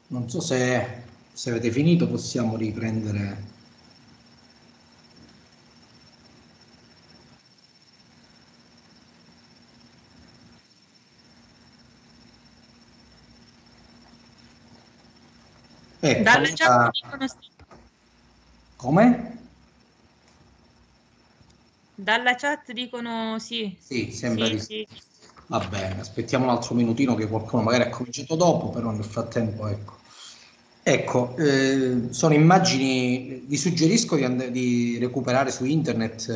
Non so se avete finito, possiamo riprendere. Ecco, Dalla chat allora, dicono sì. come? Dalla chat dicono sì. Sì, sembra Sì, di sì. sì. Va bene, aspettiamo un altro minutino che qualcuno magari ha cominciato dopo, però nel frattempo, ecco. Ecco, sono immagini, vi suggerisco di recuperare su internet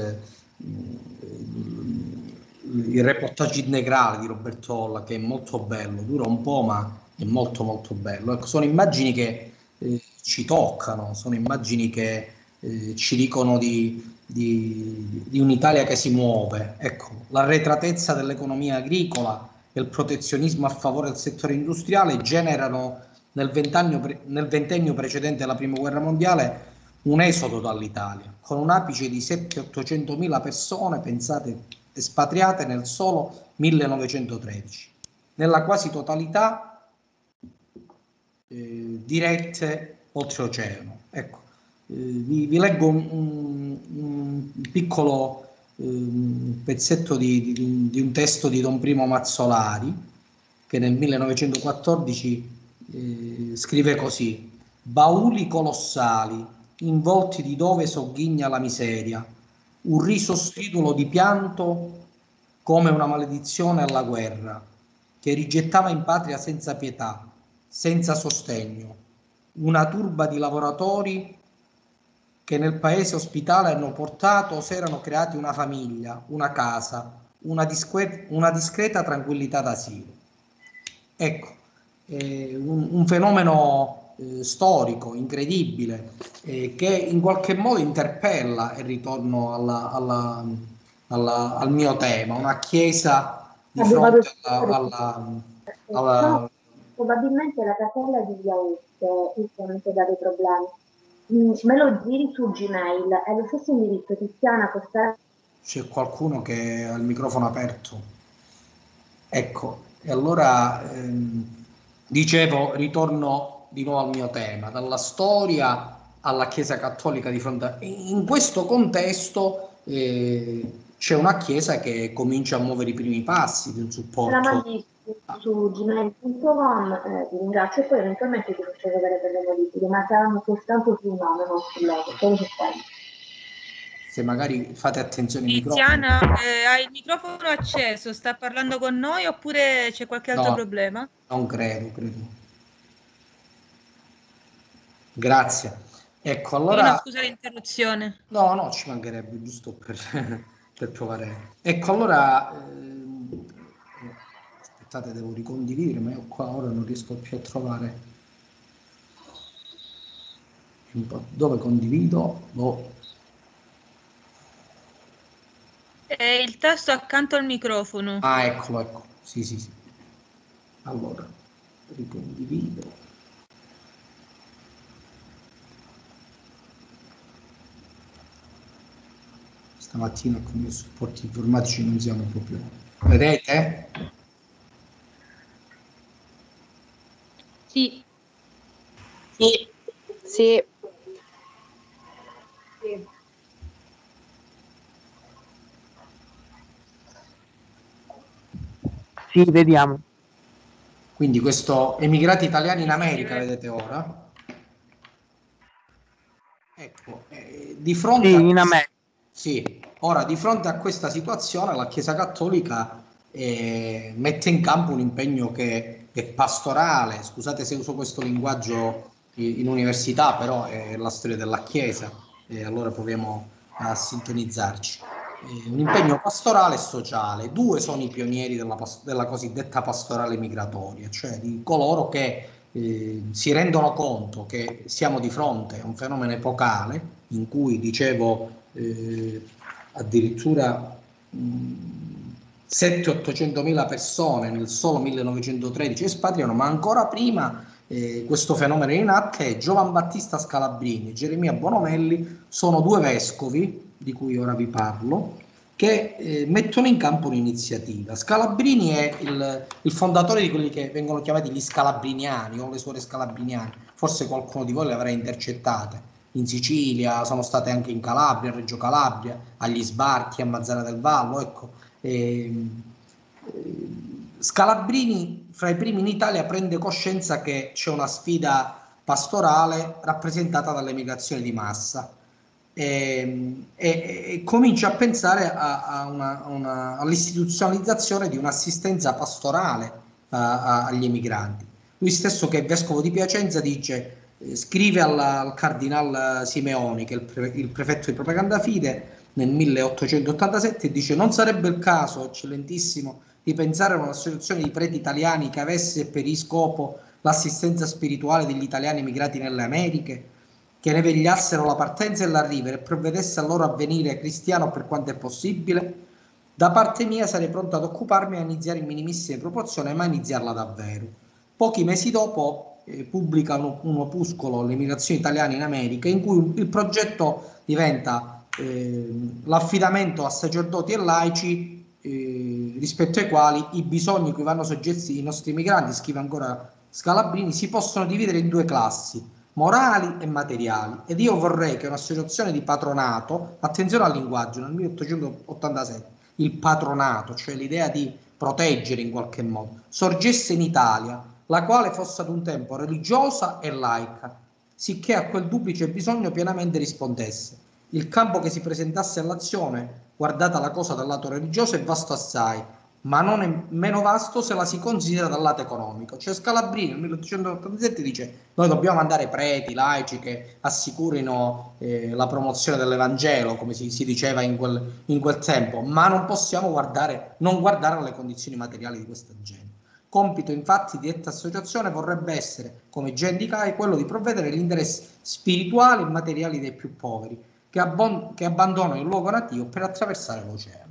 il reportage integrale di Roberto Olla, che è molto bello, dura un po', ma è molto molto bello. Ecco, sono immagini che ci toccano, sono immagini che ci dicono di un'Italia che si muove. Ecco, l'arretratezza dell'economia agricola e il protezionismo a favore del settore industriale generano nel ventennio precedente alla Prima Guerra Mondiale un esodo dall'Italia, con un apice di 700-800 mila persone, pensate, espatriate nel solo 1913, nella quasi totalità dirette oltreoceano. Ecco, vi leggo un piccolo pezzetto di un testo di Don Primo Mazzolari, che nel 1914 scrive così: bauli colossali, involti di dove sogghigna la miseria, un riso stridulo di pianto come una maledizione alla guerra, che rigettava in patria senza pietà, senza sostegno, una turba di lavoratori che nel paese ospitale hanno portato o si erano creati una famiglia, una casa, una discreta tranquillità d'asilo. Ecco, un fenomeno storico incredibile che in qualche modo interpella, e ritorno al mio tema, una chiesa di Abbiamo fronte diciamo, alla. probabilmente la casella di via Este ultimamente dà dei problemi. Me lo giri su Gmail, è lo stesso indirizzo, Tiziana Costello. C'è qualcuno che ha il microfono aperto. Ecco, e allora dicevo, ritorno di nuovo al mio tema, dalla storia alla Chiesa Cattolica di fronte a. In questo contesto c'è una Chiesa che comincia a muovere i primi passi di un Me la supporto. mandi su gmail.com, ti ringrazio e poi eventualmente ti faccio vedere delle modifiche, ma saranno soltanto sul nome, non sul logo, solo su quello. Se magari fate attenzione ai microfoni. Tiziana, hai il microfono acceso, sta parlando con noi oppure c'è qualche altro No, problema? non credo. Grazie. Ecco, Sì, no, allora. scusa l'interruzione. No, ci mancherebbe, giusto per, per provare. Ecco, allora, aspettate, devo ricondividere, ma io qua ora non riesco più a trovare dove condivido. Boh. È il tasto accanto al microfono. Ah, ecco. Sì. Allora, ricondivido. Stamattina con i supporti informatici non siamo proprio. Vedete? Sì. Sì. Sì. Sì, vediamo. Quindi questo emigrati italiani in Sì, si America, vede. vedete ora? Ecco, di Sì, fronte a in America. sì, ora di fronte a questa situazione la Chiesa Cattolica mette in campo un impegno che è pastorale, scusate se uso questo linguaggio in università, però è la storia della Chiesa, e allora proviamo a sintonizzarci. Un impegno pastorale e sociale. Due sono i pionieri della cosiddetta pastorale migratoria, cioè di coloro che si rendono conto che siamo di fronte a un fenomeno epocale in cui, dicevo, addirittura 700-800 mila persone nel solo 1913 espatriano, ma ancora prima questo fenomeno è in atto e Giovan Battista Scalabrini e Geremia Bonomelli sono due vescovi, di cui ora vi parlo, che mettono in campo un'iniziativa. Scalabrini è il fondatore di quelli che vengono chiamati gli scalabriniani o le suore scalabriniane. Forse qualcuno di voi le avrà intercettate. In Sicilia, sono state anche in Calabria, a Reggio Calabria, agli sbarchi, a Mazzara del Vallo. Ecco. Scalabrini, fra i primi in Italia, prende coscienza che c'è una sfida pastorale rappresentata dall'emigrazione di massa. E comincia a pensare all'istituzionalizzazione di un'assistenza pastorale agli emigranti. Lui stesso, che è vescovo di Piacenza, dice, scrive al cardinal Simeoni, che è il prefetto di Propaganda Fide, nel 1887, e dice: non sarebbe il caso, eccellentissimo, di pensare a un'associazione di preti italiani che avesse per scopo l'assistenza spirituale degli italiani emigrati nelle Americhe, che ne vegliassero la partenza e l'arrivo e provvedesse al loro avvenire cristiano per quanto è possibile? Da parte mia sarei pronto ad occuparmi a iniziare in minimissime proporzioni, ma a iniziarla davvero. Pochi mesi dopo pubblica un opuscolo, Le migrazioni italiane in America, in cui il progetto diventa l'affidamento a sacerdoti e laici, rispetto ai quali i bisogni cui vanno soggetti i nostri migranti, scrive ancora Scalabrini, si possono dividere in due classi: morali e materiali. Ed io vorrei che un'associazione di patronato, attenzione al linguaggio, nel 1887, il patronato, cioè l'idea di proteggere in qualche modo, sorgesse in Italia, la quale fosse ad un tempo religiosa e laica, sicché a quel duplice bisogno pienamente rispondesse. Il campo che si presentasse all'azione, guardata la cosa dal lato religioso, è vasto assai, ma non è meno vasto se la si considera dal lato economico. Cioè Scalabrini nel 1887 dice: noi dobbiamo mandare preti, laici che assicurino la promozione dell'Evangelo, come si diceva in quel tempo, ma non possiamo non guardare alle condizioni materiali di questa gente. Compito infatti di detta associazione vorrebbe essere, come già indicai, quello di provvedere agli interessi spirituali e materiali dei più poveri, che abbandonano il luogo nativo per attraversare l'oceano.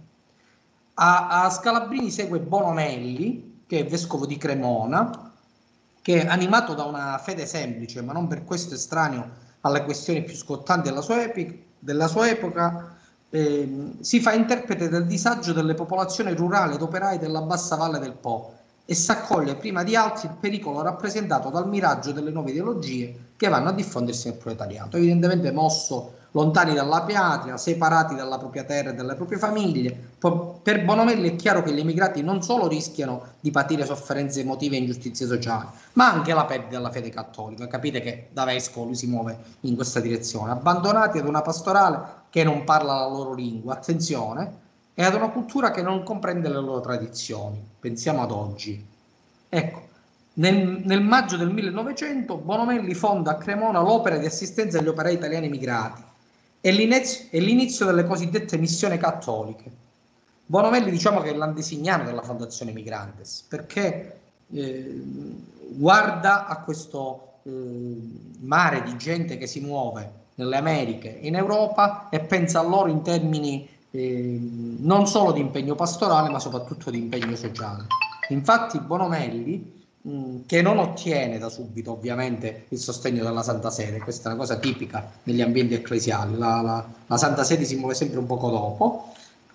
A Scalabrini segue Bonomelli, che è vescovo di Cremona, che, animato da una fede semplice, ma non per questo estraneo alle questioni più scottanti della sua epoca, si fa interprete del disagio delle popolazioni rurali ed operaie della bassa valle del Po e s'accoglie prima di altri il pericolo rappresentato dal miraggio delle nuove ideologie che vanno a diffondersi nel proletariato, evidentemente mosso lontani dalla patria, separati dalla propria terra e dalle proprie famiglie. Per Bonomelli è chiaro che gli emigrati non solo rischiano di patire sofferenze emotive e ingiustizie sociali, ma anche la perdita della fede cattolica. Capite che da vescovo lui si muove in questa direzione, abbandonati ad una pastorale che non parla la loro lingua, attenzione, e ad una cultura che non comprende le loro tradizioni. Pensiamo ad oggi. Ecco, nel maggio del 1900 Bonomelli fonda a Cremona l'opera di assistenza agli operai italiani emigrati e l'inizio delle cosiddette missioni cattoliche. Bonomelli, diciamo che è l'antesignano della Fondazione Migrantes, perché guarda a questo mare di gente che si muove nelle Americhe e in Europa e pensa a loro in termini non solo di impegno pastorale, ma soprattutto di impegno sociale. Infatti Bonomelli, che non ottiene da subito ovviamente il sostegno della Santa Sede, questa è una cosa tipica negli ambienti ecclesiali, la Santa Sede si muove sempre un poco dopo,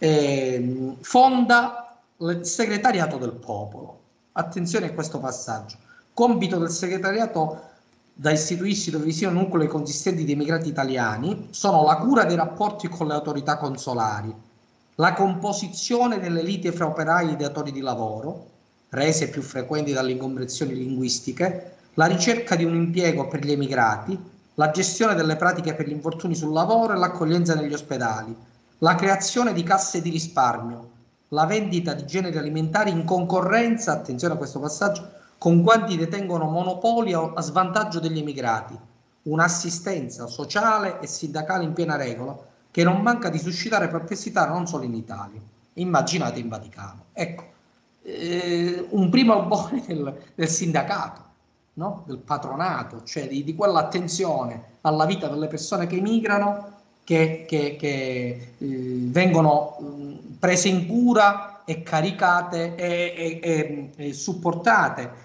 fonda il segretariato del popolo. Attenzione a questo passaggio: compito del segretariato da istituirsi dove vi siano nuclei consistenti di emigrati italiani sono la cura dei rapporti con le autorità consolari, la composizione delle liti fra operai e datori di lavoro, rese più frequenti dalle incomprensioni linguistiche, la ricerca di un impiego per gli emigrati, la gestione delle pratiche per gli infortuni sul lavoro e l'accoglienza negli ospedali, la creazione di casse di risparmio, la vendita di generi alimentari in concorrenza, attenzione a questo passaggio, con quanti detengono monopoli a svantaggio degli emigrati, un'assistenza sociale e sindacale in piena regola che non manca di suscitare perplessità non solo in Italia, immaginate in Vaticano. Ecco, un primo albore del sindacato, no? Del patronato, cioè di quell'attenzione alla vita delle persone che emigrano, che vengono prese in cura e caricate e supportate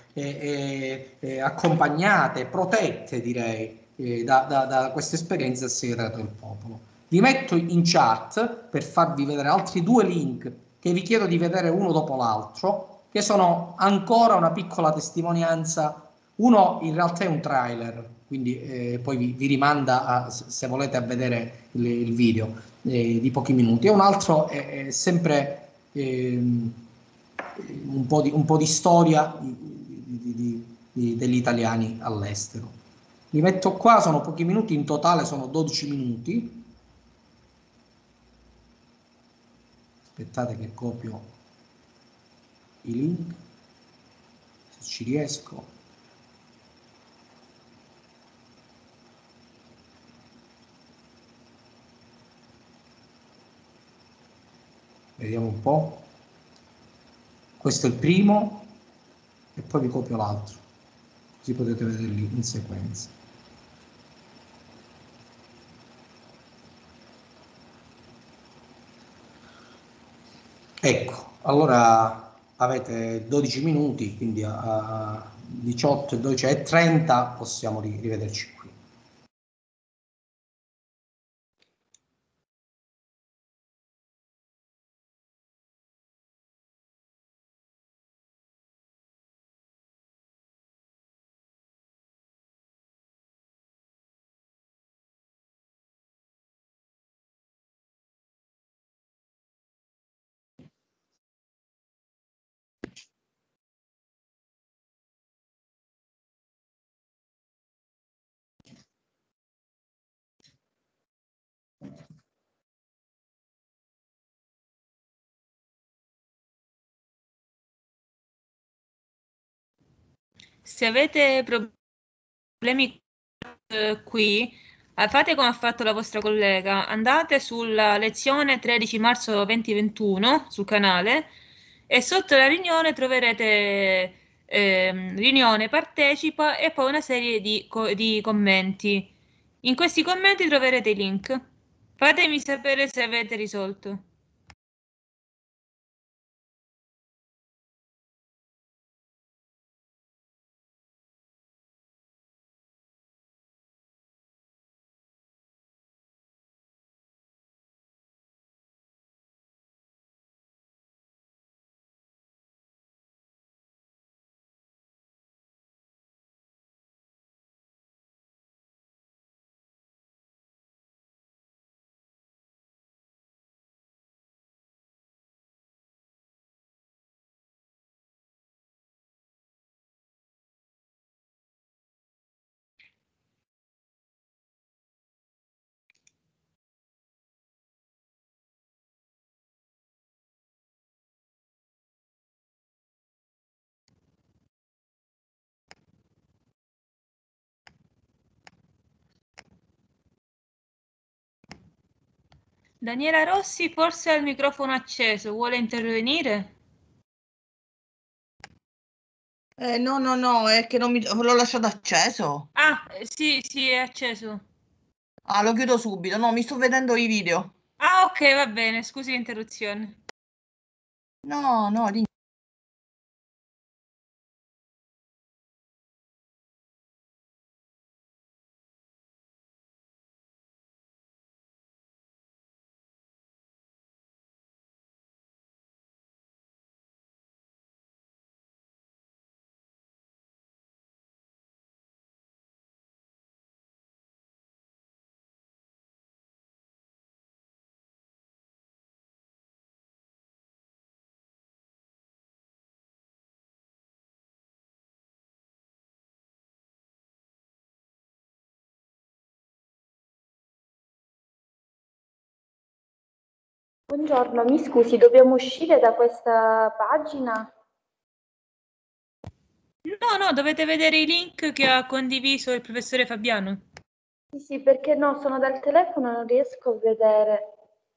accompagnate, protette direi da questa esperienza del segretariato del popolo. Vi metto in chat per farvi vedere altri 2 link che vi chiedo di vedere uno dopo l'altro, che sono ancora una piccola testimonianza. Uno in realtà è un trailer, quindi poi vi rimanda, se volete, a vedere il video di pochi minuti, e un altro è sempre un po' di storia degli italiani all'estero. Li metto qua, sono pochi minuti, in totale sono 12 minuti. Aspettate che copio i link, se ci riesco. Vediamo un po'. Questo è il primo e poi vi copio l'altro, così potete vederli in sequenza. Ecco, allora avete 12 minuti, quindi a 18 e 12 e 30 possiamo rivederci qui. Se avete problemi qui, fate come ha fatto la vostra collega, andate sulla lezione 13 marzo 2021 sul canale e sotto la riunione troverete riunione, partecipa e poi una serie di commenti. In questi commenti troverete i link. Fatemi sapere se avete risolto. Daniela Rossi forse ha il microfono acceso, vuole intervenire? No, è che non l'ho lasciato acceso. Ah, sì, è acceso. Ah, lo chiudo subito. No, mi sto vedendo i video. Ah, ok, va bene, scusi l'interruzione. No, Buongiorno, mi scusi, dobbiamo uscire da questa pagina? No, dovete vedere i link che ha condiviso il professore Fabiano. Sì, perché no, sono dal telefono, non riesco a vedere.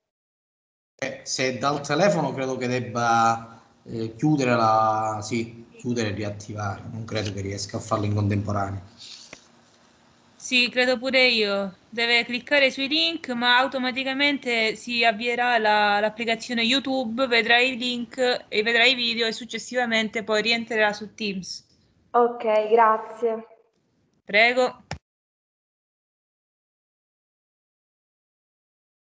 Se dal telefono credo che debba chiudere chiudere e riattivare, non credo che riesca a farlo in contemporanea. Sì, credo pure io. Deve cliccare sui link, ma automaticamente si avvierà l'applicazione YouTube, vedrà i link e vedrà i video e successivamente poi rientrerà su Teams. Ok, grazie. Prego.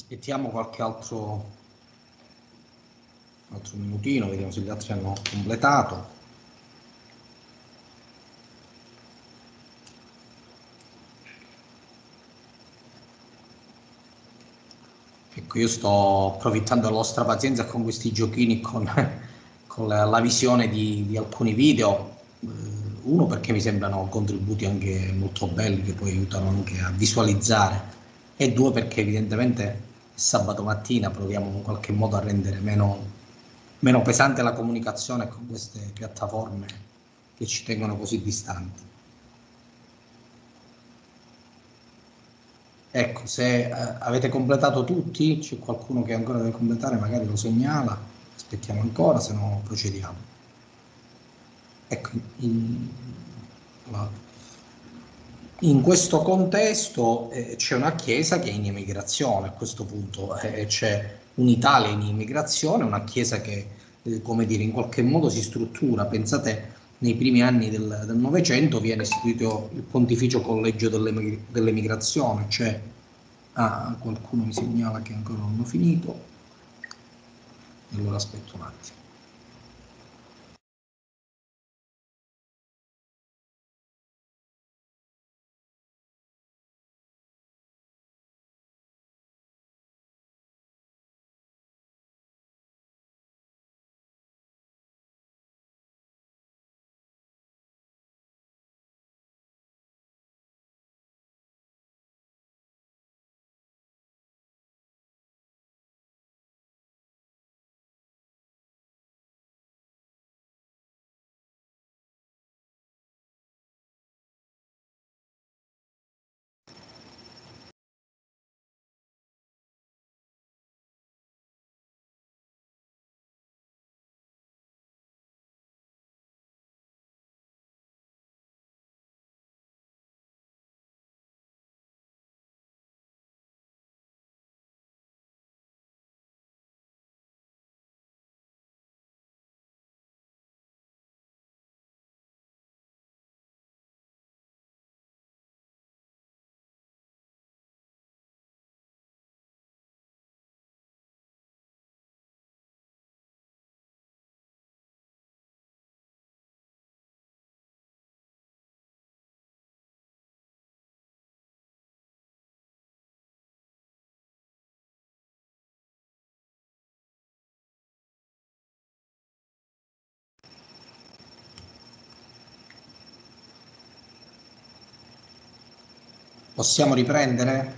Aspettiamo qualche altro minutino, vediamo se gli altri hanno completato. Ecco, io sto approfittando della vostra pazienza con questi giochini, con la visione di alcuni video, uno perché mi sembrano contributi anche molto belli che poi aiutano anche a visualizzare, e due perché evidentemente sabato mattina proviamo in qualche modo a rendere meno pesante la comunicazione con queste piattaforme che ci tengono così distanti. Ecco, se avete completato tutti, c'è qualcuno che ancora deve completare, magari lo segnala, aspettiamo ancora, se no procediamo. Ecco, in questo contesto c'è una Chiesa che è in emigrazione, a questo punto c'è un'Italia in immigrazione, una Chiesa che, come dire, in qualche modo si struttura. Pensate, nei primi anni del Novecento viene istituito il Pontificio Collegio dell'Emigrazione, cioè qualcuno mi segnala che ancora non ho finito, allora aspetto un attimo. Possiamo riprendere?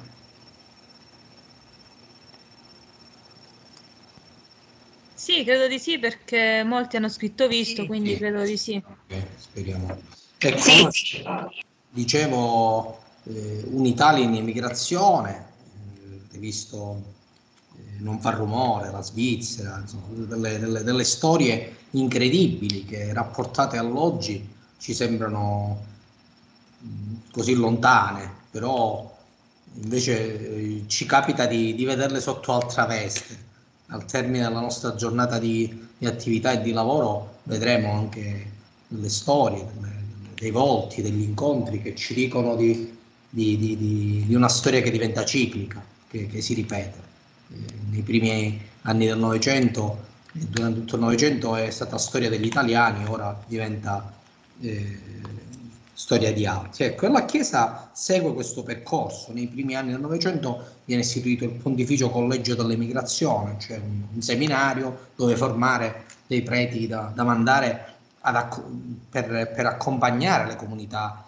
Sì, credo di sì, perché molti hanno scritto visto, Sì. quindi Sì. credo di sì. Ok, speriamo. Ecco, dicevo, un'Italia in emigrazione, hai visto Non fa rumore, la Svizzera, insomma, delle storie incredibili che rapportate all'oggi ci sembrano così lontane, però invece ci capita di vederle sotto altra veste. Al termine della nostra giornata di attività e di lavoro vedremo anche delle storie, dei volti, degli incontri che ci dicono di una storia che diventa ciclica, che si ripete. Nei primi anni del Novecento, durante tutto il Novecento è stata storia degli italiani, ora diventa storia di altri. Ecco, e la Chiesa segue questo percorso. Nei primi anni del Novecento viene istituito il Pontificio Collegio dell'Emigrazione, cioè un seminario dove formare dei preti da mandare per accompagnare le comunità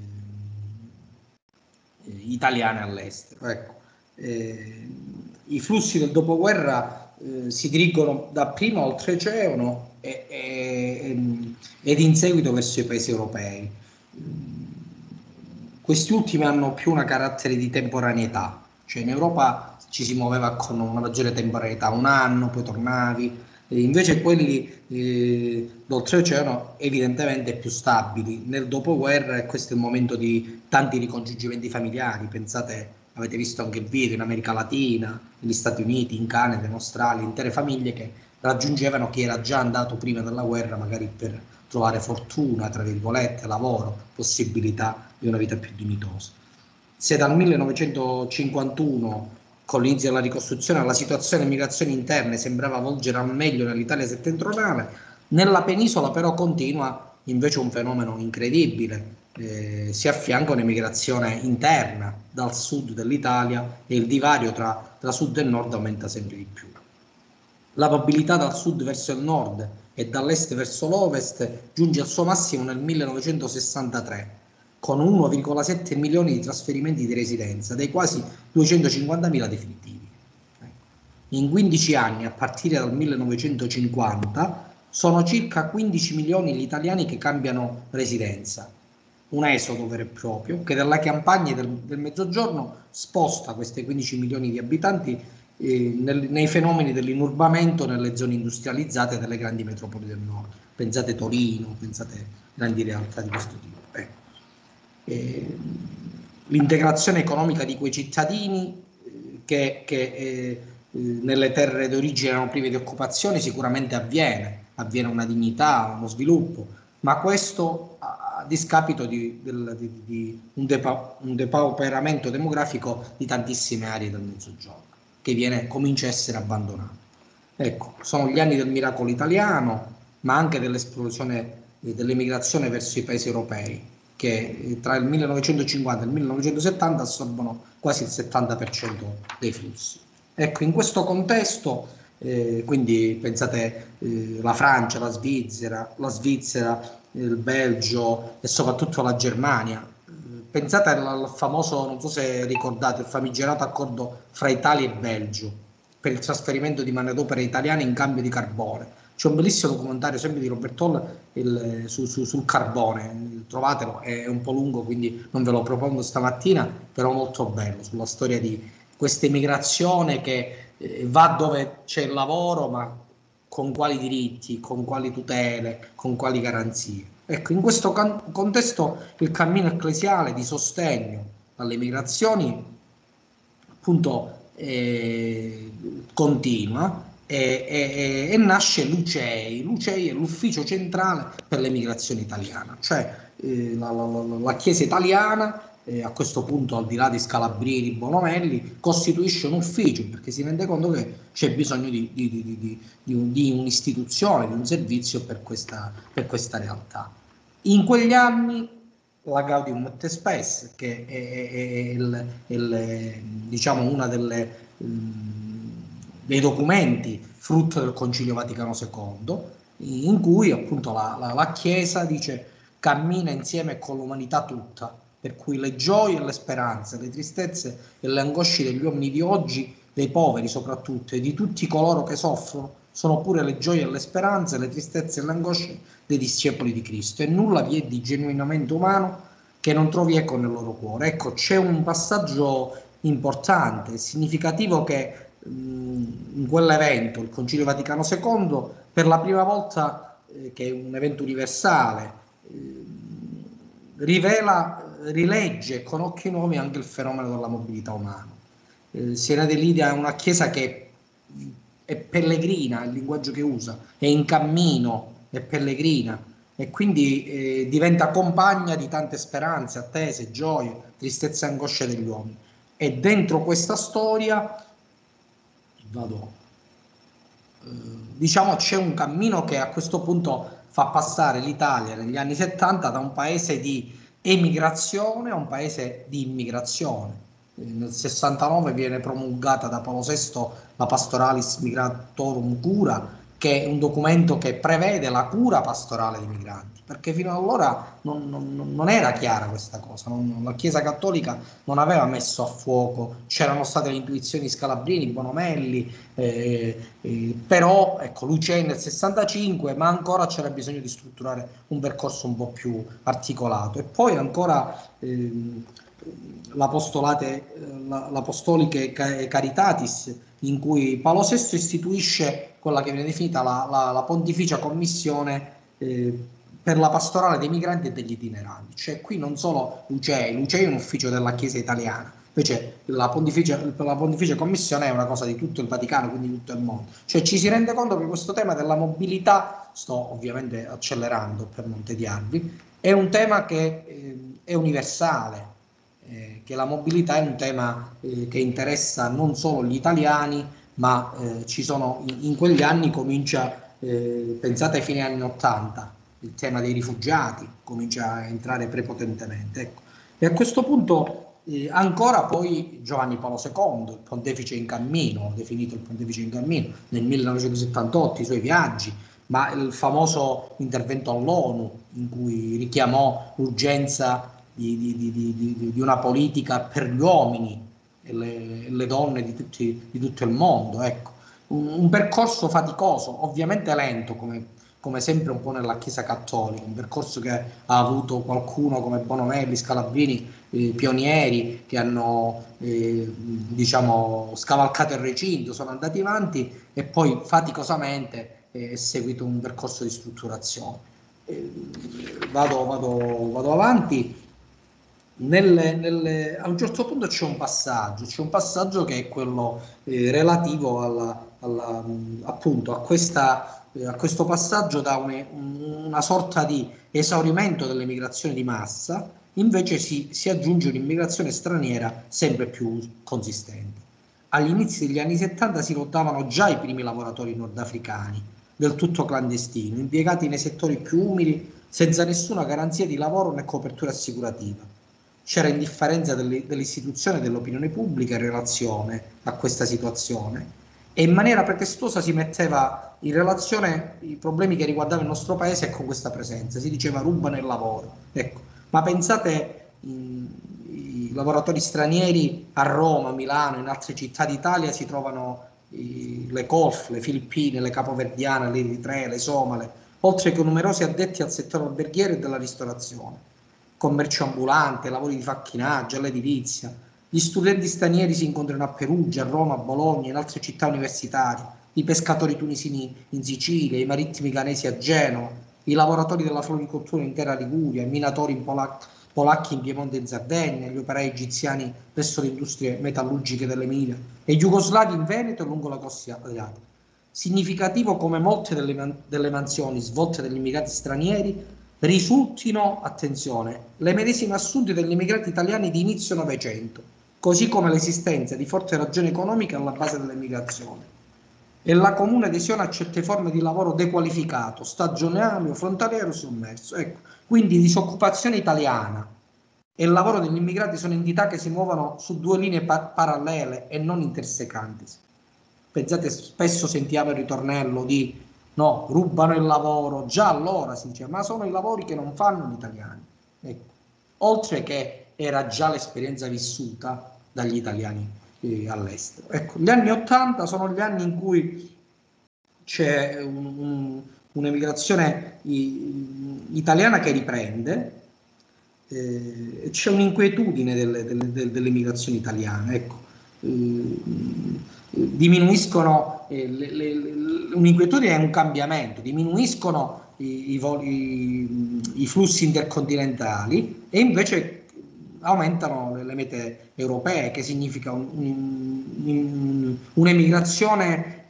italiane all'estero. Ecco. I flussi del dopoguerra si dirigono dapprima oltreoceano ed in seguito verso i paesi europei. Questi ultimi hanno più una carattere di temporaneità, cioè in Europa ci si muoveva con una maggiore temporaneità, un anno, poi tornavi, invece quelli d'oltreoceano evidentemente più stabili. Nel dopoguerra, e questo è il momento di tanti ricongiungimenti familiari, pensate, avete visto anche il video, in America Latina, negli Stati Uniti, in Canada, in Australia, intere famiglie che raggiungevano chi era già andato prima della guerra, magari per trovare fortuna, tra virgolette, lavoro, possibilità di una vita più dignitosa. Se dal 1951 con l'inizio della ricostruzione, la situazione delle migrazioni interne sembrava volgere al meglio nell'Italia settentrionale. Nella penisola però continua invece un fenomeno incredibile, si affianca un'emigrazione interna dal sud dell'Italia e il divario tra sud e nord aumenta sempre di più. La mobilità dal sud verso il nord e dall'est verso l'ovest giunge al suo massimo nel 1963, con 1,7 milioni di trasferimenti di residenza, dei quasi 250.000 definitivi. In 15 anni, a partire dal 1950, sono circa 15 milioni gli italiani che cambiano residenza. Un esodo vero e proprio che dalla campagna del Mezzogiorno sposta questi 15 milioni di abitanti nei fenomeni dell'inurbamento nelle zone industrializzate delle grandi metropoli del nord. Pensate Torino, pensate grandi realtà di questo tipo. L'integrazione economica di quei cittadini che nelle terre d'origine erano prive di occupazione sicuramente avviene una dignità, uno sviluppo, ma questo a discapito di un depauperamento demografico di tantissime aree del Mezzogiorno, che comincia a essere abbandonato. Ecco, sono gli anni del miracolo italiano, ma anche dell'esplosione dell'emigrazione verso i paesi europei, che tra il 1950 e il 1970 assorbono quasi il 70% dei flussi. Ecco, in questo contesto, quindi pensate la Francia, la Svizzera, il Belgio e soprattutto la Germania. Pensate al famoso, non so se ricordate, il famigerato accordo fra Italia e Belgio per il trasferimento di manodopera italiana in cambio di carbone. C'è un bellissimo documentario sempre di Robert Hall sul carbone, trovatelo, è un po' lungo quindi non ve lo propongo stamattina, però molto bello, sulla storia di questa immigrazione che va dove c'è il lavoro, ma con quali diritti, con quali tutele, con quali garanzie. Ecco, in questo contesto il cammino ecclesiale di sostegno alle migrazioni appunto continua e nasce l'UCEI. L'UCEI è l'ufficio centrale per l'emigrazione italiana, cioè la Chiesa italiana a questo punto, al di là di Scalabrini, Bonomelli, costituisce un ufficio perché si rende conto che c'è bisogno di un'istituzione, di un servizio per questa realtà. In quegli anni la Gaudium et Spes, che è diciamo una dei documenti frutto del Concilio Vaticano II, in cui appunto la Chiesa dice cammina insieme con l'umanità tutta, per cui le gioie e le speranze, le tristezze e le angosce degli uomini di oggi, dei poveri soprattutto, e di tutti coloro che soffrono, sono pure le gioie e le speranze, le tristezze e le angosce dei discepoli di Cristo, e nulla vi è di genuinamente umano che non trovi eco nel loro cuore. Ecco, c'è un passaggio importante, significativo, che in quell'evento, il Concilio Vaticano II, per la prima volta, che è un evento universale, rilegge con occhi nuovi anche il fenomeno della mobilità umana. Si rende l'idea una Chiesa che è pellegrina, il linguaggio che usa, è in cammino, è pellegrina, e quindi diventa compagna di tante speranze, attese, gioie, tristezze e angosce degli uomini. E dentro questa storia, diciamo, c'è un cammino che a questo punto fa passare l'Italia negli anni 70 da un paese di emigrazione a un paese di immigrazione. Nel 69 viene promulgata da Paolo VI la Pastoralis Migratorum Cura, che è un documento che prevede la cura pastorale dei migranti, perché fino ad allora non era chiara questa cosa, la Chiesa Cattolica non aveva messo a fuoco, c'erano state le intuizioni di Scalabrini, Bonomelli, però ecco, l'UCEI nel 65, ma ancora c'era bisogno di strutturare un percorso un po' più articolato. E poi ancora l'Apostoliche Caritatis, in cui Paolo VI istituisce quella che viene definita la Pontificia Commissione per la pastorale dei migranti e degli itineranti. Cioè qui non solo l'UCEI è un ufficio della Chiesa italiana, invece la Pontificia Commissione è una cosa di tutto il Vaticano, quindi di tutto il mondo. Cioè ci si rende conto che questo tema della mobilità, sto ovviamente accelerando per non tediarvi, è un tema che è universale. che la mobilità è un tema che interessa non solo gli italiani, ma ci sono in quegli anni comincia, pensate ai fine anni 80, il tema dei rifugiati comincia a entrare prepotentemente. Ecco. E a questo punto ancora poi Giovanni Paolo II, il pontefice in cammino, definito il pontefice in cammino, nel 1978, i suoi viaggi, ma il famoso intervento all'ONU in cui richiamò l'urgenza di una politica per gli uomini e le donne di tutto il mondo. Ecco. Un percorso faticoso, ovviamente lento, come sempre un po' nella Chiesa Cattolica, un percorso che ha avuto qualcuno come Bonomelli, Scalabrini, pionieri che hanno diciamo scavalcato il recinto, sono andati avanti e poi faticosamente è seguito un percorso di strutturazione. Vado avanti. A un certo punto c'è un passaggio che è quello relativo appunto a questo passaggio da una sorta di esaurimento dell'emigrazione di massa, invece si aggiunge un'immigrazione straniera sempre più consistente. Agli inizi degli anni 70 si notavano già i primi lavoratori nordafricani, del tutto clandestini, impiegati nei settori più umili, senza nessuna garanzia di lavoro né copertura assicurativa. C'era indifferenza dell'istituzione e dell'opinione pubblica in relazione a questa situazione e in maniera pretestuosa si metteva in relazione i problemi che riguardavano il nostro paese con questa presenza. Si diceva rubano il lavoro. Ecco. Ma pensate i lavoratori stranieri a Roma, Milano, in altre città d'Italia si trovano le colf, le filippine, le capoverdiane, le eritree, le somale, oltre che numerosi addetti al settore alberghiero e della ristorazione, commercio ambulante, lavori di facchinaggio, all'edilizia. Gli studenti stranieri si incontrano a Perugia, a Roma, a Bologna, in altre città universitarie, i pescatori tunisini in Sicilia, i marittimi ghanesi a Genova, i lavoratori della floricoltura in intera Liguria, i minatori polacchi in Piemonte e in Sardegna, gli operai egiziani presso le industrie metallurgiche dell'Emilia e jugoslavi in Veneto e lungo la costa adriatica. Significativo come molte delle mansioni svolte dagli immigrati stranieri risultino, attenzione, le medesime assunte dagli immigrati italiani di inizio Novecento, così come l'esistenza di forti ragioni economiche alla base dell'emigrazione e la comune adesione a certe forme di lavoro dequalificato, stagionale, frontaliero, sommerso. Ecco, quindi disoccupazione italiana e il lavoro degli immigrati sono entità che si muovono su due linee parallele e non intersecanti. Pensate, spesso sentiamo il ritornello di no, rubano il lavoro, già allora si diceva, ma sono i lavori che non fanno gli italiani. Ecco. Oltre che era già l'esperienza vissuta dagli italiani all'estero. Ecco, gli anni 80 sono gli anni in cui c'è un'emigrazione italiana che riprende, c'è un'inquietudine dell'emigrazione italiana. Ecco. Diminuiscono un'inquietudine è un cambiamento, diminuiscono i flussi intercontinentali e invece aumentano le mete europee, che significa un'emigrazione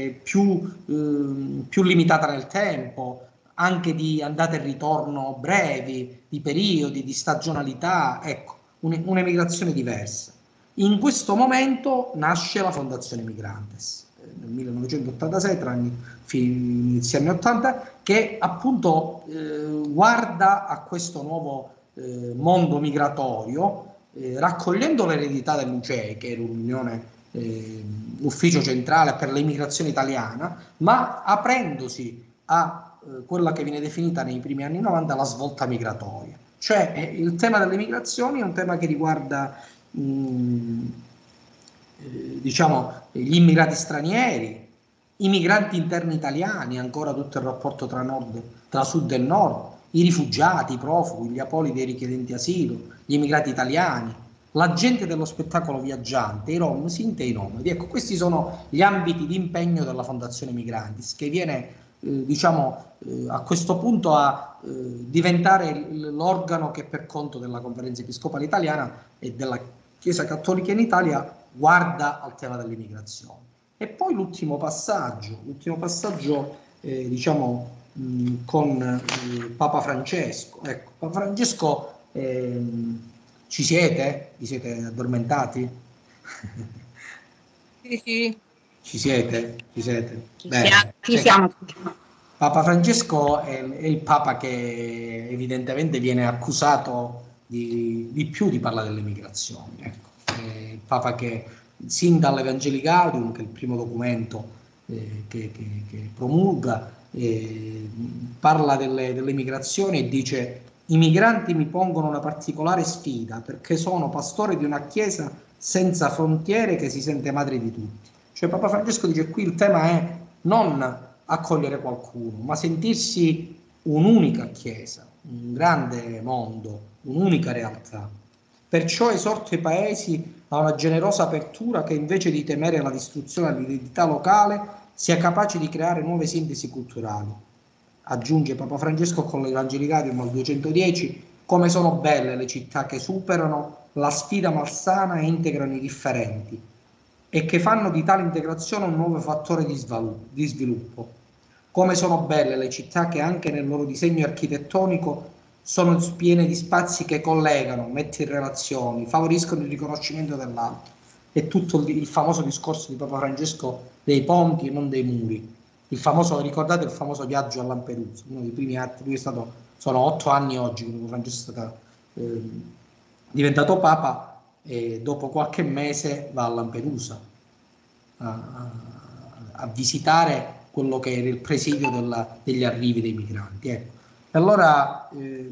più limitata nel tempo, anche di andata e ritorno brevi, di periodi, di stagionalità, ecco, un'emigrazione diversa. In questo momento nasce la Fondazione Migrantes, nel 1986, tra inizi anni 80, che appunto guarda a questo nuovo mondo migratorio, raccogliendo l'eredità dell'UCEI, che era l'ufficio centrale per l'immigrazione italiana, ma aprendosi a quella che viene definita nei primi anni 90 la svolta migratoria. Cioè il tema delle migrazioni è un tema che riguarda diciamo gli immigrati stranieri, i migranti interni italiani, ancora tutto il rapporto tra sud e nord, i rifugiati, i profughi, gli apolidi e i richiedenti asilo, gli immigrati italiani, la gente dello spettacolo viaggiante, i rom, sinti e i nomadi. Ecco, questi sono gli ambiti di impegno della Fondazione Migrantis, che viene a questo punto a diventare l'organo che per conto della Conferenza Episcopale Italiana e della Chiesa Cattolica in Italia guarda al tema dell'immigrazione. E poi l'ultimo passaggio diciamo con Papa Francesco. Ecco, Papa Francesco Ci siete? Vi siete addormentati? Sì, sì. Ci siete? Ci siete? Ci Bene. siamo. Papa Francesco è il Papa che evidentemente viene accusato di più di parlare delle migrazioni. Ecco. È il Papa che sin dall'Evangelicarium, che è il primo documento che promulga, parla delle migrazioni e dice: i migranti mi pongono una particolare sfida perché sono pastore di una chiesa senza frontiere che si sente madre di tutti. Cioè Papa Francesco dice qui il tema è non accogliere qualcuno, ma sentirsi un'unica chiesa, un grande mondo, un'unica realtà. Perciò esorto i paesi a una generosa apertura che invece di temere la distruzione dell'identità locale sia capace di creare nuove sintesi culturali. Aggiunge Papa Francesco con l'Evangelicarium al 210: come sono belle le città che superano la sfida malsana e integrano i differenti e che fanno di tale integrazione un nuovo fattore di sviluppo. Come sono belle le città che anche nel loro disegno architettonico sono piene di spazi che collegano, mettono in relazioni, favoriscono il riconoscimento dell'altro. È tutto il famoso discorso di Papa Francesco dei ponti e non dei muri. Il famoso, ricordate il famoso viaggio a Lampedusa, uno dei primi atti. Lui è stato, sono 8 anni oggi che Papa Francesco è stato, diventato Papa, e dopo qualche mese va a Lampedusa a visitare quello che era il presidio degli arrivi dei migranti. Ecco. E allora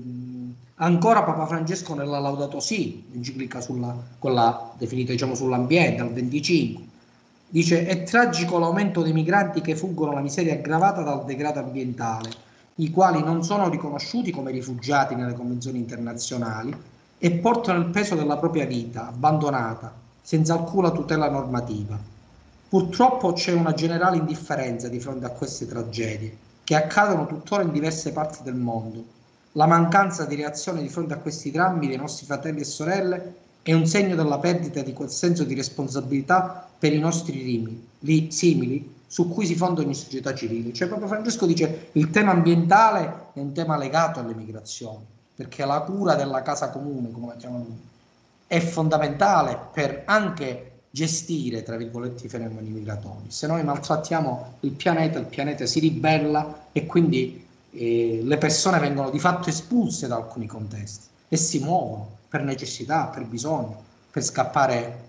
ancora Papa Francesco nella Laudato Si, enciclica quella definita diciamo sull'ambiente, al 25, dice: è tragico l'aumento dei migranti che fuggono la miseria aggravata dal degrado ambientale, i quali non sono riconosciuti come rifugiati nelle convenzioni internazionali e portano il peso della propria vita abbandonata, senza alcuna tutela normativa. Purtroppo c'è una generale indifferenza di fronte a queste tragedie, che accadono tuttora in diverse parti del mondo. La mancanza di reazione di fronte a questi drammi dei nostri fratelli e sorelle è un segno della perdita di quel senso di responsabilità per i nostri simili su cui si fonda ogni società civile. Cioè proprio Francesco dice il tema ambientale è un tema legato alle migrazioni, perché la cura della casa comune, come la chiamano lui, è fondamentale per anche gestire, tra virgolette, i fenomeni migratori. Se noi maltrattiamo il pianeta si ribella e quindi le persone vengono di fatto espulse da alcuni contesti e si muovono per necessità, per bisogno, per scappare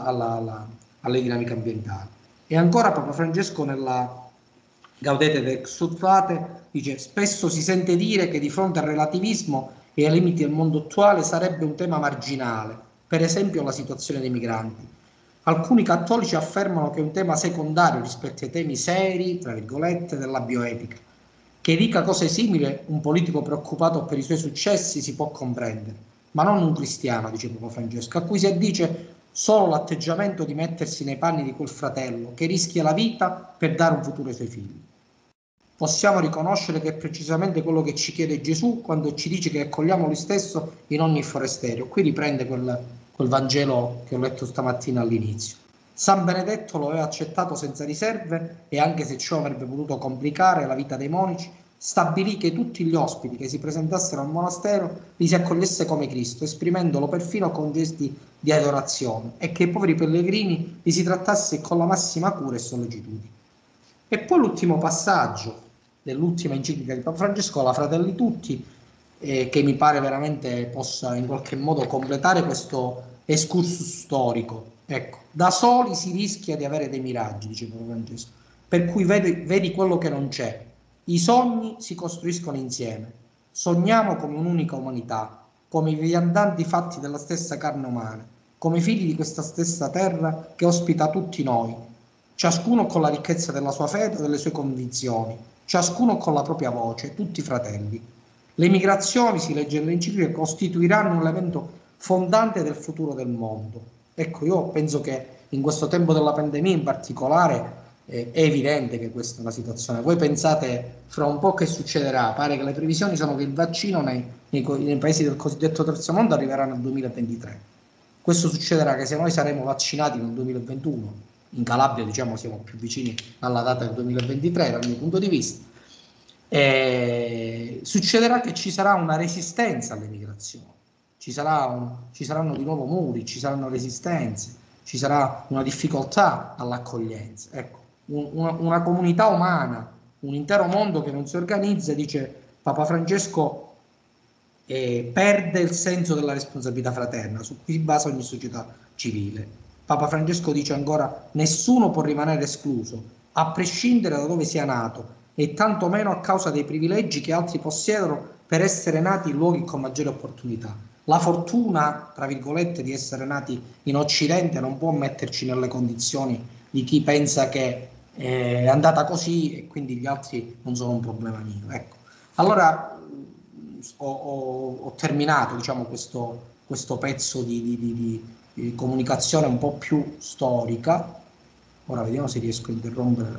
alle dinamiche ambientali. E ancora Papa Francesco nella Gaudete et Exsultate dice: spesso si sente dire che di fronte al relativismo e ai limiti del mondo attuale sarebbe un tema marginale, per esempio la situazione dei migranti. Alcuni cattolici affermano che è un tema secondario rispetto ai temi seri, tra virgolette, della bioetica. Che dica cose simili un politico preoccupato per i suoi successi si può comprendere, ma non un cristiano, dice Papa Francesco, a cui si addice solo l'atteggiamento di mettersi nei panni di quel fratello che rischia la vita per dare un futuro ai suoi figli. Possiamo riconoscere che è precisamente quello che ci chiede Gesù quando ci dice che accogliamo lui stesso in ogni forestiero. Qui riprende quel Vangelo che ho letto stamattina all'inizio. San Benedetto lo aveva accettato senza riserve e anche se ciò avrebbe potuto complicare la vita dei monaci, stabilì che tutti gli ospiti che si presentassero al monastero li si accogliesse come Cristo, esprimendolo perfino con gesti di adorazione, e che i poveri pellegrini li si trattasse con la massima cura e sollecitudine. E poi l'ultimo passaggio dell'ultima enciclica di Papa Francesco, la Fratelli Tutti, che mi pare veramente possa in qualche modo completare questo excursus storico. Ecco, da soli si rischia di avere dei miraggi, dice Papa Francesco, per cui vedi quello che non c'è. I sogni si costruiscono insieme. Sogniamo come un'unica umanità, come i viandanti fatti della stessa carne umana, come figli di questa stessa terra che ospita tutti noi, ciascuno con la ricchezza della sua fede e delle sue convinzioni, ciascuno con la propria voce, tutti fratelli. Le migrazioni, si legge nell'enciclica, costituiranno un evento fondante del futuro del mondo. Ecco, io penso che in questo tempo della pandemia in particolare è evidente che questa è una situazione. Voi pensate fra un po' che succederà? Pare che le previsioni sono che il vaccino nei paesi del cosiddetto terzo mondo arriverà nel 2023. Questo succederà che se noi saremo vaccinati nel 2021, in Calabria diciamo siamo più vicini alla data del 2023 dal mio punto di vista, succederà che ci sarà una resistenza alle migrazioni, ci saranno di nuovo muri, ci saranno resistenze, ci sarà una difficoltà all'accoglienza. Ecco, una comunità umana, un intero mondo che non si organizza, dice Papa Francesco, perde il senso della responsabilità fraterna su cui si basa ogni società civile. Papa Francesco dice ancora: nessuno può rimanere escluso, a prescindere da dove sia nato, e tantomeno a causa dei privilegi che altri possiedono per essere nati in luoghi con maggiori opportunità. La fortuna, tra virgolette, di essere nati in Occidente non può metterci nelle condizioni di chi pensa che è andata così e quindi gli altri non sono un problema mio. Ecco. Allora ho terminato, diciamo, questo pezzo di comunicazione un po' più storica. Ora vediamo se riesco a interrompere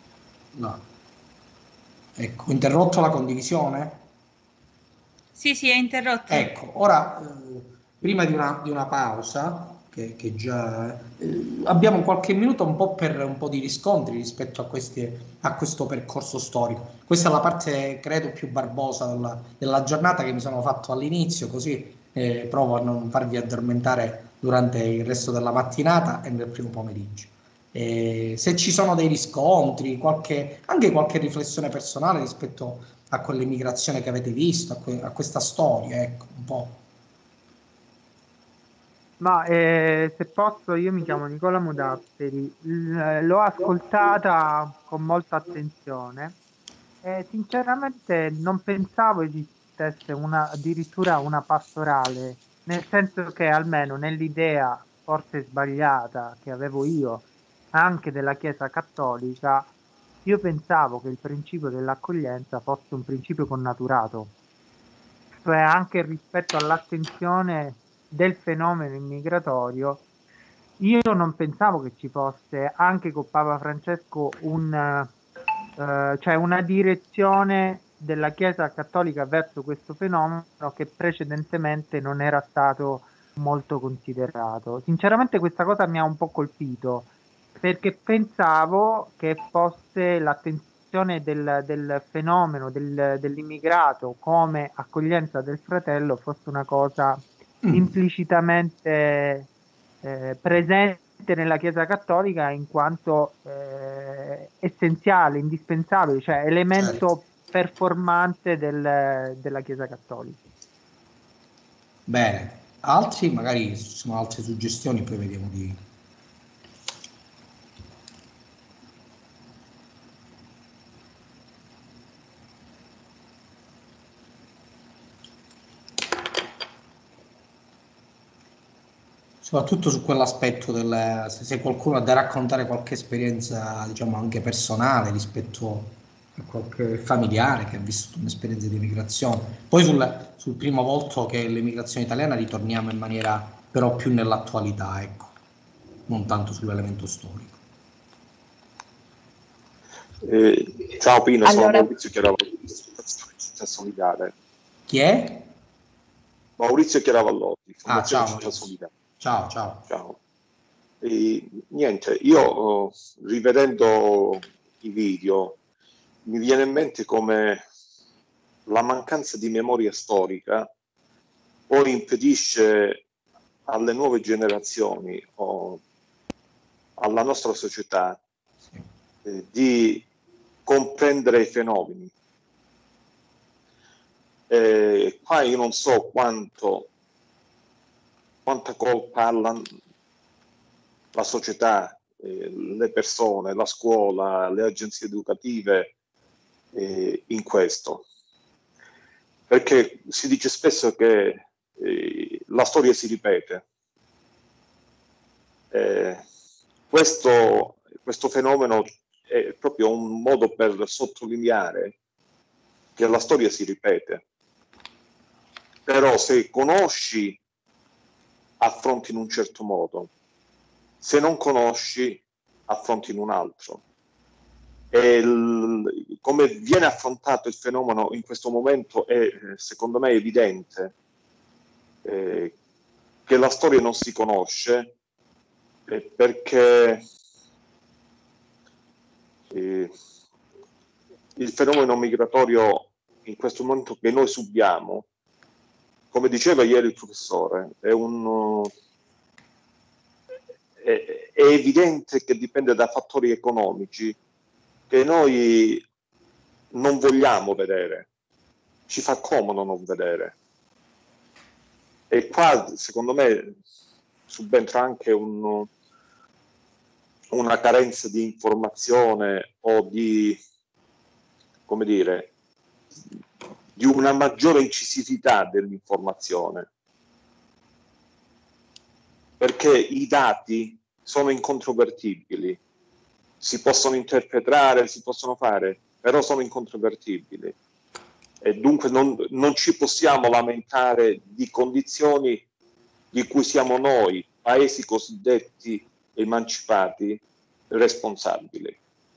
ecco, ho interrotto la condivisione? Sì, è interrotto. Ecco, ora prima di una pausa, che già abbiamo qualche minuto un po' di riscontri rispetto a questo percorso storico. Questa è la parte, credo, più barbosa della giornata che mi sono fatto all'inizio, così provo a non farvi addormentare durante il resto della mattinata e nel primo pomeriggio. Se ci sono dei riscontri, anche qualche riflessione personale rispetto a quell'immigrazione che avete visto, a questa storia, ecco, un po'. Ma se posso, io mi chiamo Nicola Modafferi, l'ho ascoltata con molta attenzione e sinceramente non pensavo esistesse addirittura una pastorale, nel senso che almeno nell'idea forse sbagliata che avevo io anche della Chiesa Cattolica, io pensavo che il principio dell'accoglienza fosse un principio connaturato, cioè anche rispetto all'attenzione del fenomeno immigratorio. Io non pensavo che ci fosse anche con Papa Francesco cioè una direzione della Chiesa Cattolica verso questo fenomeno che precedentemente non era stato molto considerato. Sinceramente questa cosa mi ha un po' colpito, perché pensavo che fosse l'attenzione del fenomeno dell'immigrato come accoglienza del fratello fosse una cosa implicitamente presente nella Chiesa Cattolica in quanto essenziale, indispensabile, cioè elemento performante della Chiesa Cattolica. Bene, altri, magari ci sono altre suggestioni, poi vediamo di... Soprattutto su quell'aspetto se qualcuno ha da raccontare qualche esperienza, diciamo, anche personale rispetto a qualche familiare che ha vissuto un'esperienza di immigrazione. Poi sul primo volto che l'immigrazione italiana ritorniamo in maniera però più nell'attualità, ecco, non tanto sull'elemento storico. Ciao Pino, Allora, sono Maurizio Chiaravallotti, Fondazione Città Solidale. Chi è? Maurizio Chiaravallotti, Fondazione Ciao. Città Solidale. Ciao. Niente, io rivedendo i video mi viene in mente come la mancanza di memoria storica o impedisce alle nuove generazioni o alla nostra società di comprendere i fenomeni. Qua io non so quanta colpa ha la società, le persone, la scuola, le agenzie educative in questo. Perché si dice spesso che la storia si ripete. Questo fenomeno è proprio un modo per sottolineare che la storia si ripete. Però se conosci, affronti in un certo modo, se non conosci, affronti in un altro. E come viene affrontato il fenomeno in questo momento è, secondo me, evidente che la storia non si conosce perché il fenomeno migratorio in questo momento che noi subiamo come diceva ieri il professore, è evidente che dipende da fattori economici che noi non vogliamo vedere, ci fa comodo non vedere. E qua, secondo me, subentra anche una carenza di informazione o di, come dire, di una maggiore incisività dell'informazione, perché i dati sono incontrovertibili, si possono interpretare, si possono fare, però sono incontrovertibili. E dunque non ci possiamo lamentare di condizioni di cui siamo noi, paesi cosiddetti emancipati, responsabili.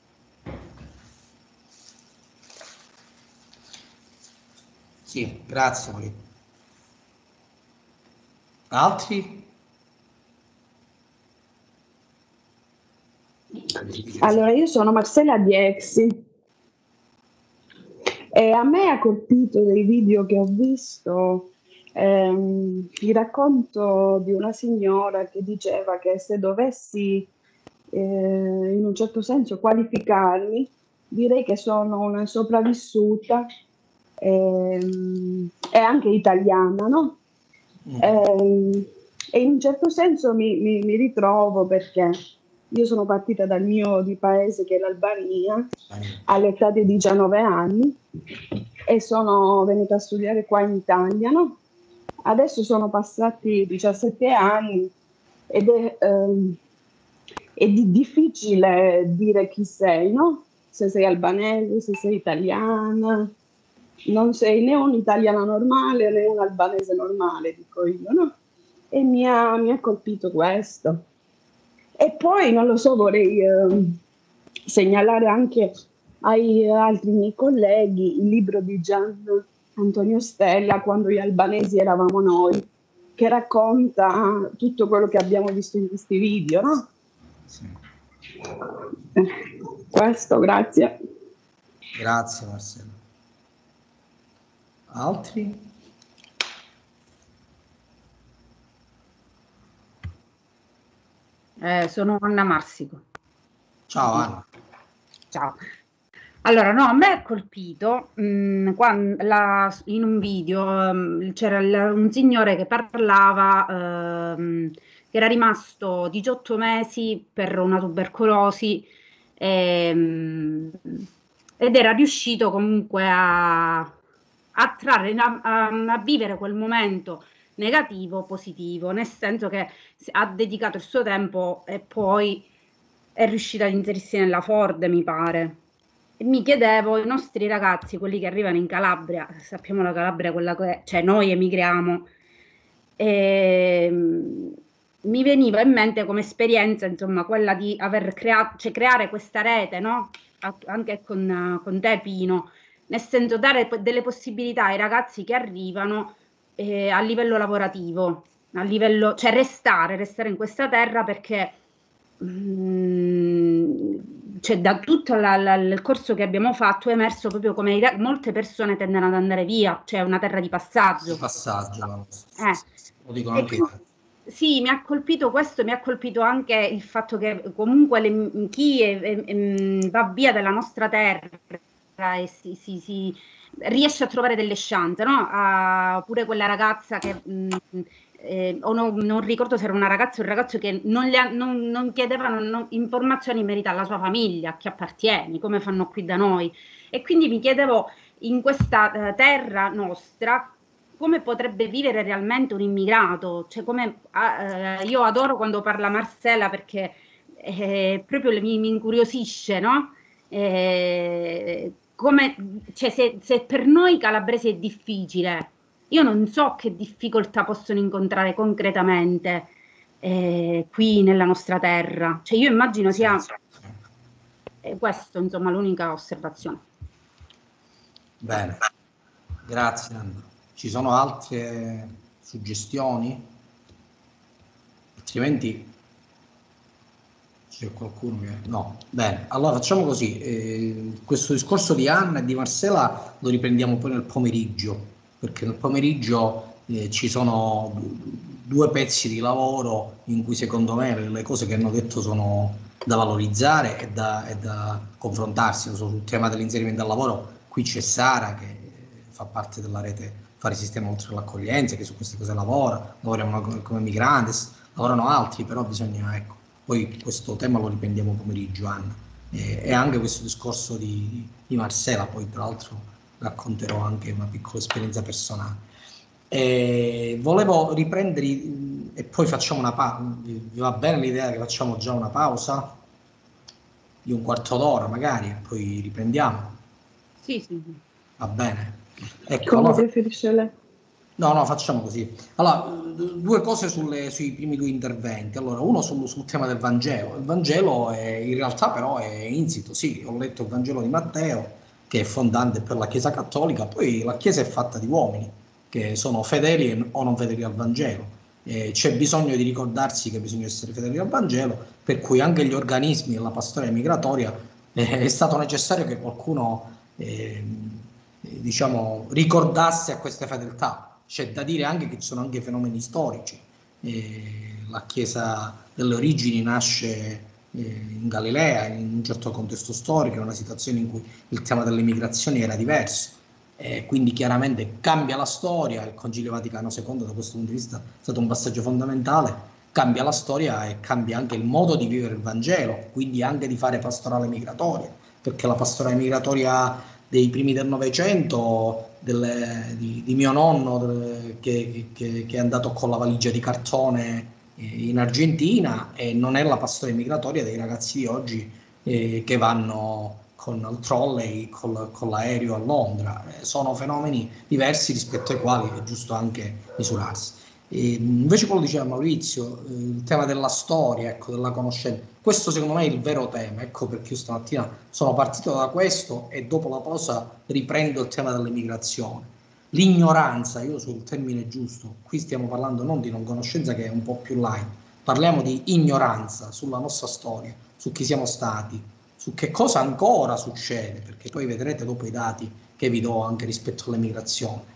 Sì, grazie Maria. Altri? Allora, io sono Marcella Diexi e a me ha colpito dei video che ho visto il racconto di una signora che diceva che se dovessi in un certo senso qualificarmi, direi che sono una sopravvissuta e anche italiana, no? E in un certo senso mi ritrovo, perché io sono partita dal mio di paese, che è l'Albania, all'età di 19 anni e sono venuta a studiare qua in Italia, no? Adesso sono passati 17 anni ed è difficile dire chi sei, no? Se sei albanese, se sei italiana. Non sei né un'italiana normale né un'albanese normale, dico io, no? E mi ha colpito questo. E poi, non lo so, vorrei segnalare anche ai altri miei colleghi il libro di Gian Antonio Stella, Quando gli albanesi eravamo noi, che racconta tutto quello che abbiamo visto in questi video, no? Sì. Questo, grazie. Grazie Marcello. Altri? Sono Anna Marsico. Ciao Anna. Ciao. Allora, no, a me è colpito quando in un video c'era un signore che parlava che era rimasto 18 mesi per una tubercolosi ed era riuscito comunque a trarre, a vivere quel momento negativo positivo, nel senso che ha dedicato il suo tempo e poi è riuscito ad inserirsi nella Ford, mi pare. E mi chiedevo, i nostri ragazzi, quelli che arrivano in Calabria, sappiamo la Calabria, quella che cioè noi emigriamo, mi veniva in mente come esperienza, insomma, quella di aver creato, cioè creare questa rete, no? Anche con te, Pino, nel senso dare delle possibilità ai ragazzi che arrivano a livello lavorativo, a livello, cioè restare in questa terra, perché cioè, da tutto il corso che abbiamo fatto è emerso proprio come molte persone tendono ad andare via, cioè è una terra di passaggio. Di passaggio, lo dicono E anche quindi, sì, mi ha colpito questo, mi ha colpito anche il fatto che comunque chi va via dalla nostra terra e si riesce a trovare delle chance, no? Pure quella ragazza che o non ricordo se era una ragazza o un ragazzo che non chiedevano informazioni in merito alla sua famiglia, a chi appartieni, come fanno qui da noi. E quindi mi chiedevo, in questa terra nostra, come potrebbe vivere realmente un immigrato? Cioè, io adoro quando parla Marcella, perché proprio mi incuriosisce, no? Cioè, se per noi calabresi è difficile, io non so che difficoltà possono incontrare concretamente qui nella nostra terra. Cioè, io immagino sia questo, insomma, l'unica osservazione. Bene, grazie Anna. Ci sono altre suggestioni? Altrimenti c'è qualcuno che... No, bene, allora facciamo così. Questo discorso di Anna e di Marcella lo riprendiamo poi nel pomeriggio, perché nel pomeriggio ci sono due pezzi di lavoro in cui secondo me le cose che hanno detto sono da valorizzare e da confrontarsi. Sul tema dell'inserimento al lavoro, qui c'è Sara che fa parte della rete Fare Sistema Oltre l'Accoglienza, che su queste cose lavoriamo come migranti, lavorano altri, però bisogna, ecco, poi questo tema lo riprendiamo pomeriggio, Anna, e anche questo discorso di Marcela, poi tra l'altro racconterò anche una piccola esperienza personale. Volevo riprendere e poi facciamo una pausa. Vi va bene l'idea che facciamo già una pausa di un quarto d'ora magari e poi riprendiamo? Sì. Va bene. Ecco, Come allora, preferisce lei? No, facciamo così. Allora, due cose sui primi due interventi. Allora, uno sul tema del Vangelo. Il Vangelo in realtà però è insito. Sì, ho letto il Vangelo di Matteo, che è fondante per la Chiesa Cattolica, poi la Chiesa è fatta di uomini che sono fedeli o non fedeli al Vangelo. C'è bisogno di ricordarsi che bisogna essere fedeli al Vangelo, per cui anche gli organismi e la pastoria migratoria è stato necessario che qualcuno diciamo, ricordasse a queste fedeltà. C'è da dire anche che ci sono anche fenomeni storici. La Chiesa delle origini nasce in Galilea, in un certo contesto storico, in una situazione in cui il tema delle migrazioni era diverso. Quindi chiaramente cambia la storia, il Concilio Vaticano II da questo punto di vista è stato un passaggio fondamentale, cambia la storia e cambia anche il modo di vivere il Vangelo, quindi anche di fare pastorale migratoria, perché la pastorale migratoria dei primi del Novecento di mio nonno che è andato con la valigia di cartone in Argentina, e non è la pastorale migratoria dei ragazzi di oggi che vanno con il trolley, con l'aereo a Londra. Sono fenomeni diversi rispetto ai quali è giusto anche misurarsi. Invece quello diceva Maurizio, il tema della storia, ecco, della conoscenza, questo secondo me è il vero tema, ecco perché io stamattina sono partito da questo e dopo la pausa riprendo il tema dell'immigrazione. L'ignoranza, io sul termine giusto, qui stiamo parlando non di non conoscenza che è un po' più light, parliamo di ignoranza sulla nostra storia, su chi siamo stati, su che cosa ancora succede, perché poi vedrete dopo i dati che vi do anche rispetto all'emigrazione.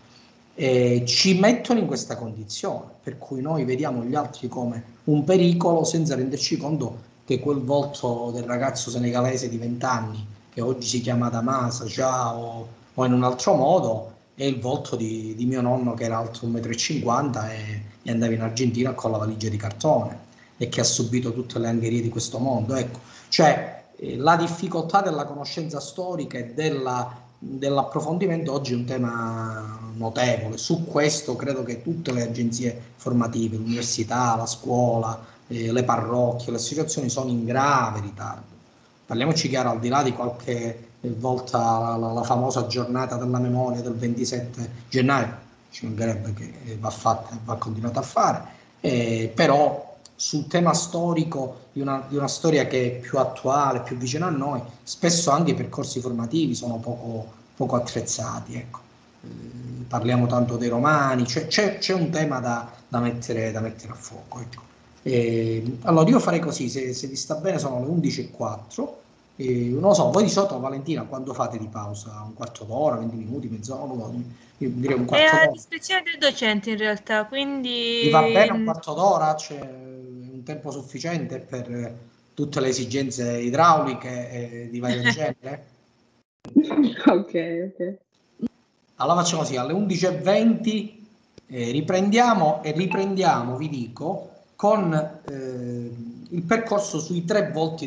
Ci mettono in questa condizione, per cui noi vediamo gli altri come un pericolo senza renderci conto che quel volto del ragazzo senegalese di 20 anni, che oggi si chiama Damasa, Ciao o in un altro modo, è il volto di mio nonno che era alto 1,50 m e andava in Argentina con la valigia di cartone e che ha subito tutte le angherie di questo mondo. Ecco, cioè la difficoltà della conoscenza storica e dell'approfondimento oggi è un tema notevole. Su questo credo che tutte le agenzie formative, l'università, la scuola, le parrocchie, le associazioni sono in grave ritardo. Parliamoci chiaro, al di là di qualche volta la famosa giornata della memoria del 27 gennaio, ci mancherebbe che va fatta e va continuata a fare, però sul tema storico di una storia che è più attuale, più vicina a noi, spesso anche i percorsi formativi sono poco attrezzati. Ecco. Parliamo tanto dei romani, c'è un tema da mettere a fuoco. Ecco. Allora io farei così, se vi sta bene sono le 11:04. Non lo so, voi di solito, Valentina, quando fate di pausa? Un quarto d'ora, 20 minuti, mezz'ora? Io direi un quarto d'ora. È a discrezione del docente in realtà, quindi... Vi va bene un quarto d'ora? C'è un tempo sufficiente per tutte le esigenze idrauliche di vario genere? Ok. Allora facciamo così, alle 11:20 riprendiamo, vi dico, con il percorso sui 3 volti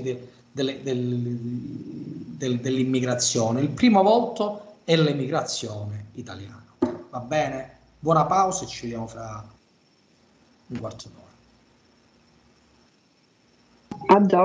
dell'immigrazione. Il primo volto è l'emigrazione italiana. Va bene? Buona pausa e ci vediamo fra un quarto d'ora. A dopo.